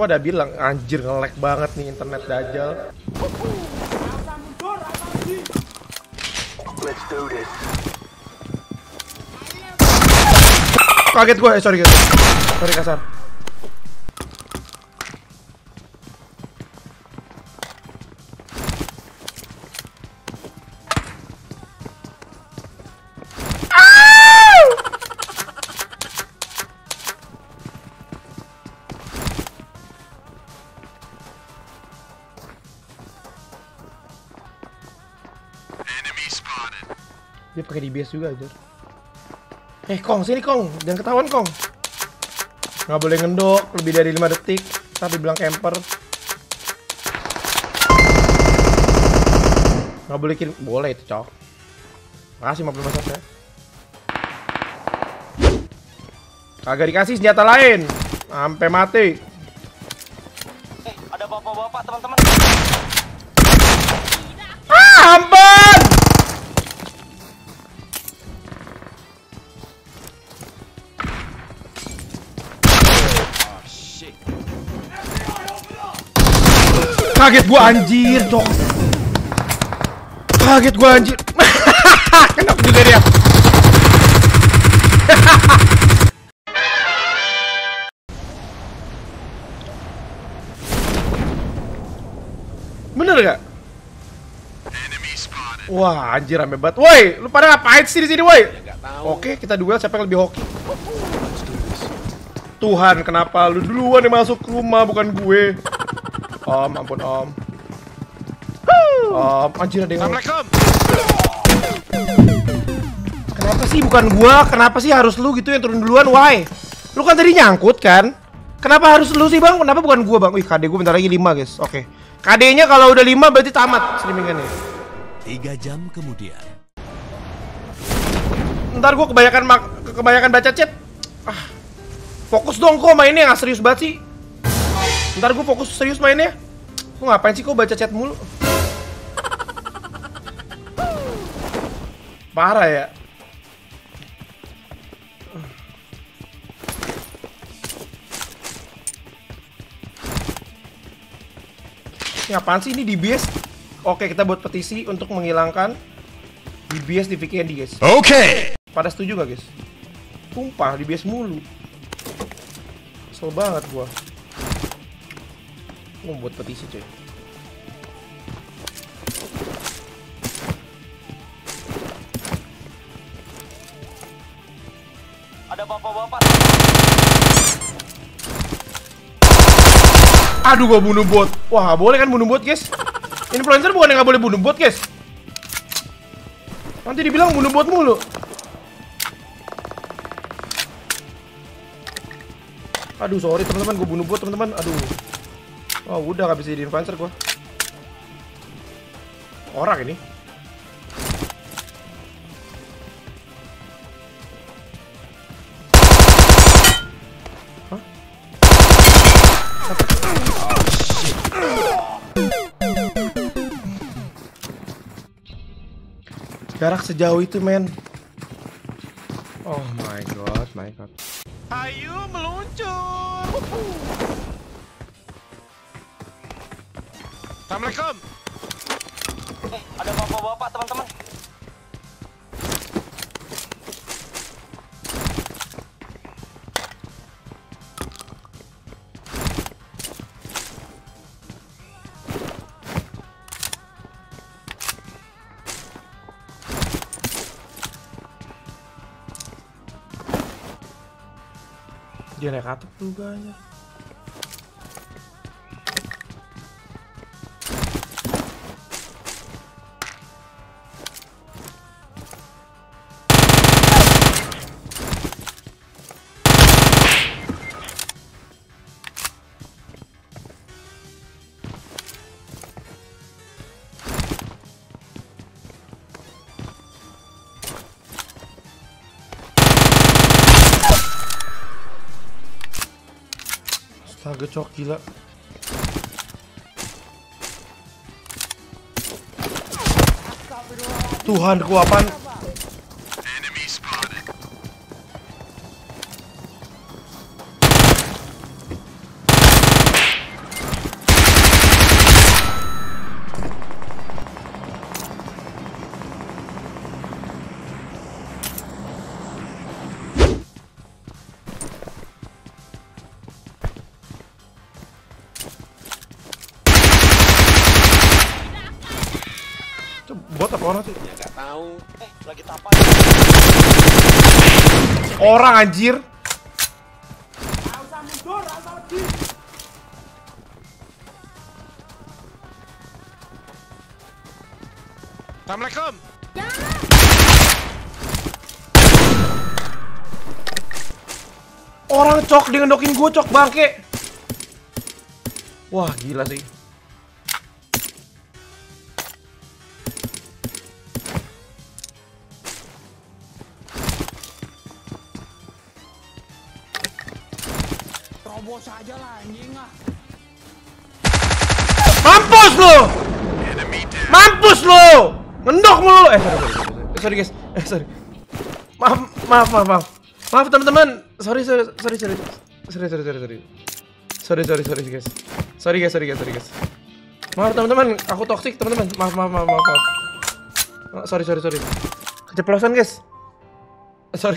semua udah bilang, anjir nge-lag banget nih internet Dajjal. Kaget gue, sorry kasar. Dia pakai DBS juga aja. Kong, sini Kong, jangan ketahuan Kong. Nggak boleh ngendok lebih dari 5 detik, tapi bilang camper. Nggak boleh kirim, boleh itu cok. Makasih 55 set ya. Kagak dikasih senjata lain, sampai mati. Ada bapak-bapak teman-teman. Ampun! Kaget gua anjir, cok. Kaget gua anjir. Kenapa juga dia? Bener gak? Wah, anjir rame banget. Woi, lu pada ngapain sih di sini, woi? Oke, kita duel siapa yang lebih hoki. Tuhan, kenapa lu duluan yang masuk rumah bukan gue? Om, ampun Om. Anjir ada yang... Assalamualaikum. Kenapa sih bukan gua? Kenapa sih harus lu gitu yang turun duluan? Why? Lu kan tadi nyangkut kan? Kenapa harus lu sih bang? Kenapa bukan gua bang? Wih, KD gua bentar lagi 5 guys. Oke. KD-nya kalau udah 5 berarti tamat streamingannya. 3 jam kemudian. Ntar gua kebanyakan baca chat. Fokus dong kok mainnya, nggak serius banget sih. Ntar gue fokus serius mainnya. Lu ngapain sih kok baca chat mulu? Parah ya. Ini apaan sih ini DBS? Oke, kita buat petisi untuk menghilangkan DBS di VKND guys. Oke. Pada setuju gak guys? Tumpah DBS mulu. Kesel banget gua. Mau buat petisi cuy. Ada bapak-bapak. Aduh, gua bunuh bot. Wah, boleh kan bunuh bot guys? Influencer bukan yang nggak boleh bunuh bot guys. Nanti dibilang bunuh bot mulu. Aduh, sorry teman-teman, gue bunuh bot teman-teman. Aduh. Oh, udah gak bisa jadi influencer gue. Orang ini. Hah? Jarak sejauh itu, men. Oh my god, my god. Ayo meluncur. Assalamualaikum. Ada bapak-bapak teman-teman. Dia naik atap juga ya. Astaga, cok, gila. Tuhan, keuapan. bot apa orang tuh? Ya nggak tahu. Lagi tapa. Orang anjir. Assalamualaikum. Orang cok, dia ngendokin gue cok bangke. Wah gila sih. Terobos aja lah anjing ah. Mampus lu! Mampus lu! Ngendok mulu! Sorry guys. Sorry. Maaf teman-teman. Sorry guys. Sorry guys. Maaf teman-teman, aku toksik teman-teman. Maaf. Sorry. Keceplosan guys. Sorry.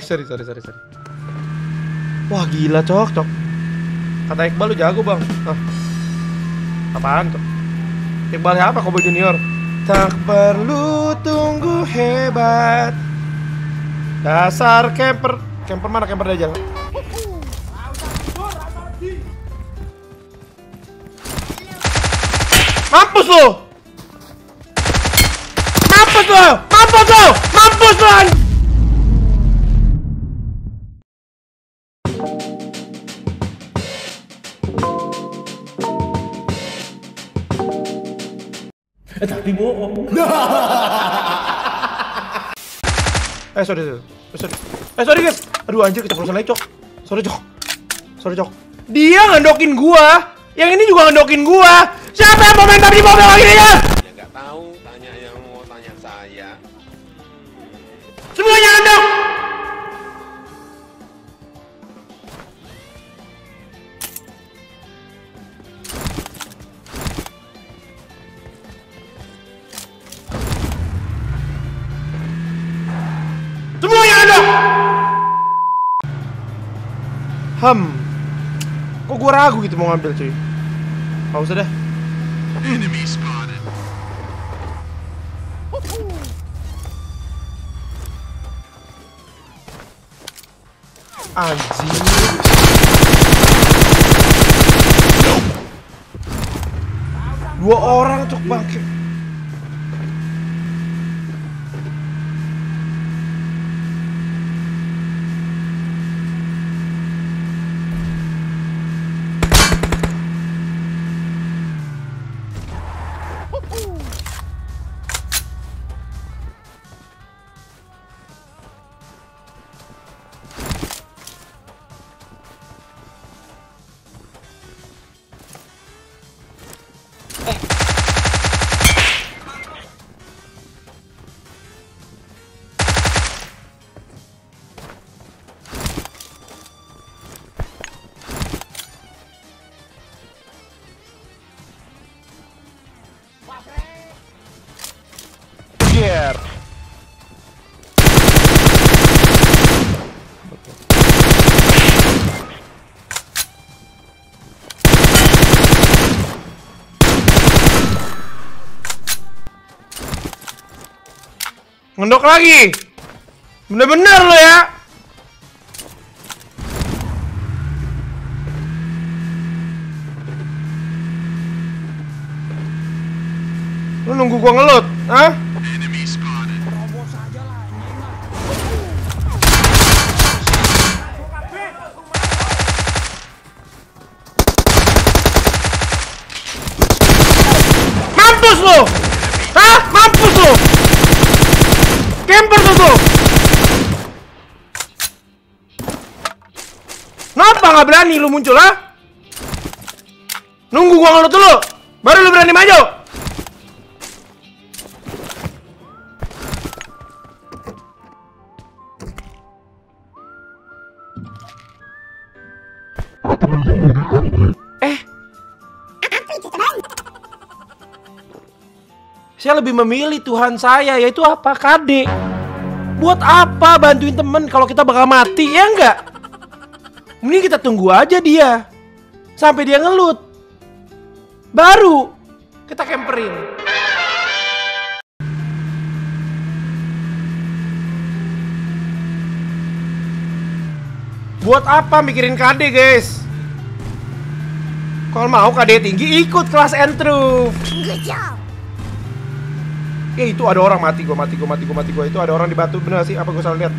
Wah gila cok. Kata Iqbal lu jago bang. Apaan tuh? Iqbal siapa? Kobo Junior. Tak perlu tunggu hebat. Dasar camper. Camper mana? Camper aja. Mampus lu! Tapi bohong. Sorry guys. Aduh anjir keceplosan lagi cok. Sorry cok. Dia ngendokin gua. Yang ini juga ngendokin gua. Siapa yang mau main tapi di mobil lagi ya? Ya nggak tahu. Tanya yang mau tanya saya. Semuanya ngendok. Kok gue ragu gitu mau ngambil cuy. Gak usah dah. Anjir. Dua orang cok bangke. Biar. Ngendok lagi. Bener-bener lo ya. Lu nunggu gua ngelut, hah? Terobos aja lah anjing ah. Mampus lo! Hah? Mampus lo! Camper tuh! Kenapa nggak berani lu muncul, ha? Nunggu gua ngelut dulu, baru lu berani maju. Saya lebih memilih Tuhan saya, yaitu apa? KD. Buat apa bantuin temen kalau kita bakal mati, ya enggak? Mending kita tunggu aja dia sampai dia ngelut, baru kita camperin. Buat apa mikirin KD, guys? Kalau mau KD tinggi, ikut kelas Entru. Itu ada orang mati gua. Itu ada orang di batu. Bener sih? Apa gua salah lihat?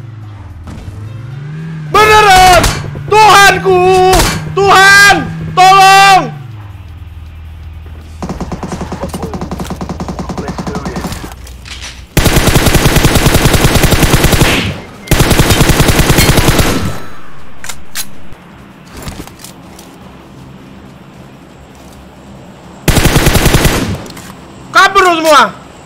Beneran! Tuhanku! Tuhan! Tolong! Kabur lu semua!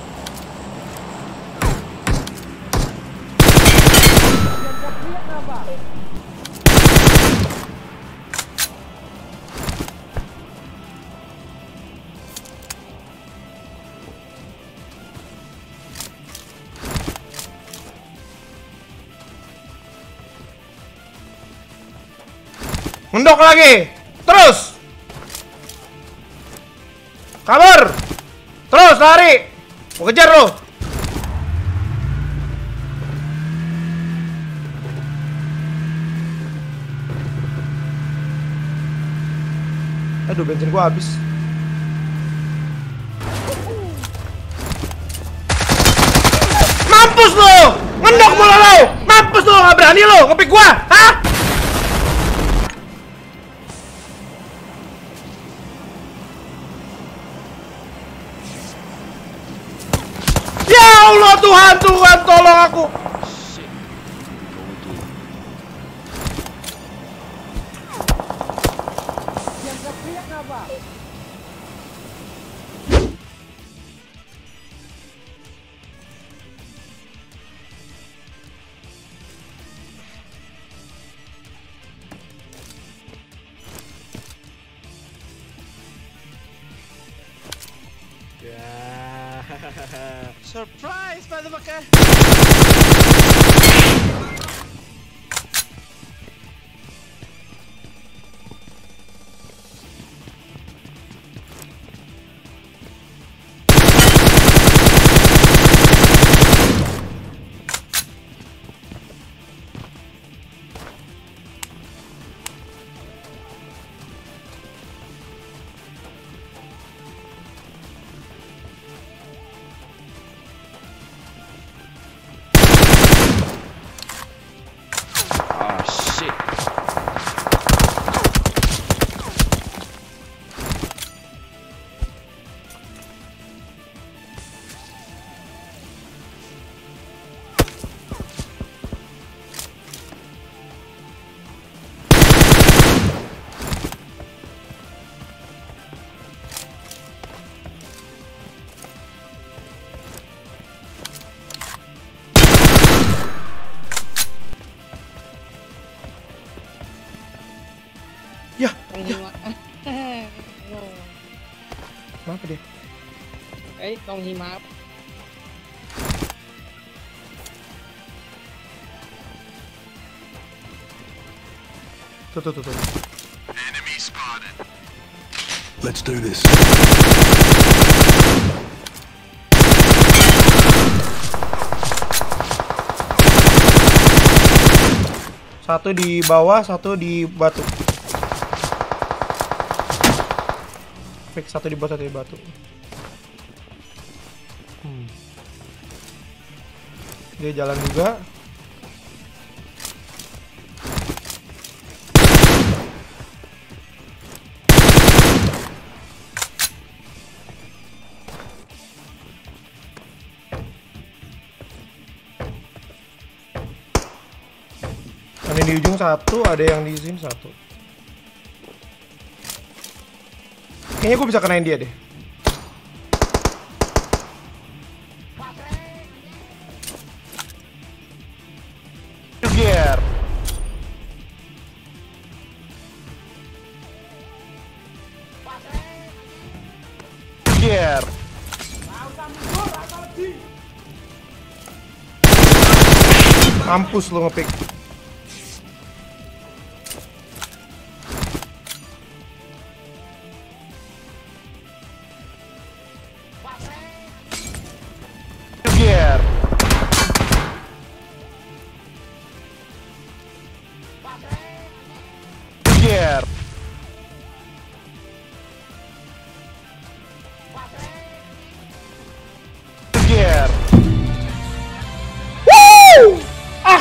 Mendok lagi. Terus. Kabur. Terus lari. Mau kejar lo. Aduh, bensin gua habis. Mampus lo. Ngendok mulu lo. Mampus lo, enggak berani lo ngepick gua. Hah? Ya Allah, Tuhan, tolong aku. Surprise, motherfucker! Ya, kenapa dia? Tong himap. Tuh. Enemy spotted. Let's do this. Satu di bawah, satu di batu. Fix, satu di bawah, satu di batu. Dia jalan juga. Ada di ujung satu, ada yang di sini satu. Kayaknya gue bisa kenain dia deh. Gear. Gear. Mampus lo ngepick.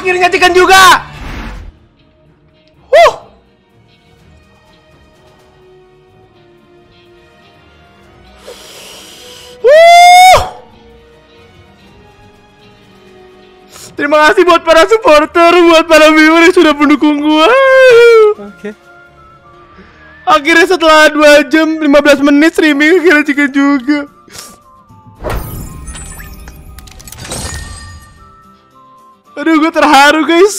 Akhirnya chicken juga. Terima kasih buat para supporter, buat para viewer yang sudah mendukung gua. Oke. Akhirnya setelah 2 jam 15 menit streaming akhirnya chicken juga. Aduh, gue terharu guys.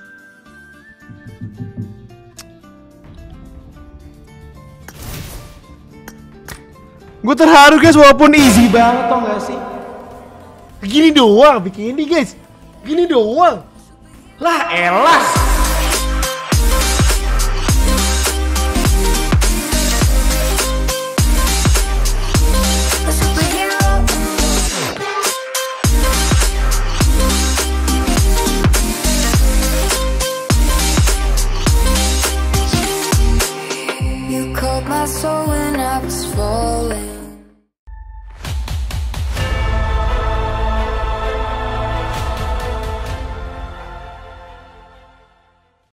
Gue terharu guys, walaupun easy banget tau gak sih. Gini doang bikin ini guys. Gini doang. Lah elah.